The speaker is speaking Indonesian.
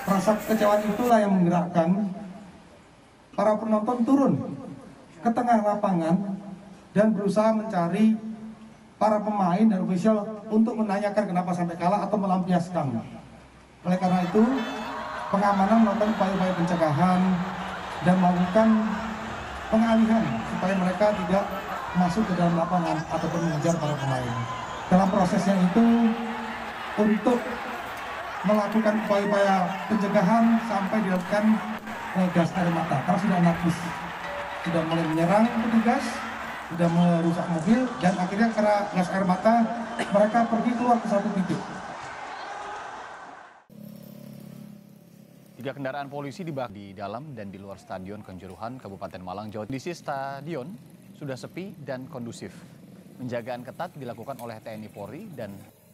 Rasa kekecewaan itulah yang menggerakkan para penonton turun ke tengah lapangan dan berusaha mencari para pemain dan ofisial untuk menanyakan kenapa sampai kalah atau melampiaskan. Oleh karena itu, pengamanan melakukan upaya-upaya pencegahan dan melakukan pengalihan supaya mereka tidak masuk ke dalam lapangan ataupun mengejar para pemain. Dalam prosesnya itu, untuk melakukan upaya-upaya pencegahan sampai dilakukan gas air mata karena sudah anarkis, sudah mulai menyerang petugas, sudah merusak mobil, dan akhirnya karena gas air mata mereka pergi keluar ke satu titik. 3 kendaraan polisi dibakar di dalam dan di luar Stadion Kanjuruhan, Kabupaten Malang, Jawa Timur. Kondisi stadion sudah sepi dan kondusif. Penjagaan ketat dilakukan oleh TNI Polri dan